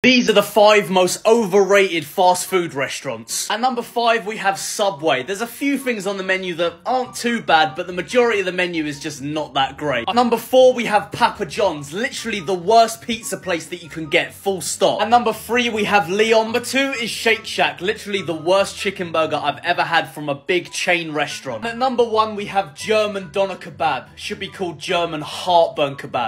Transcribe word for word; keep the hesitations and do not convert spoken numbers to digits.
These are the five most overrated fast food restaurants. At number five, we have Subway. There's a few things on the menu that aren't too bad, but the majority of the menu is just not that great. At number four, we have Papa John's. Literally the worst pizza place that you can get, full stop. At number three, we have Leon. Number two is Shake Shack. Literally the worst chicken burger I've ever had from a big chain restaurant. And at number one, we have German doner kebab. Should be called German heartburn kebab.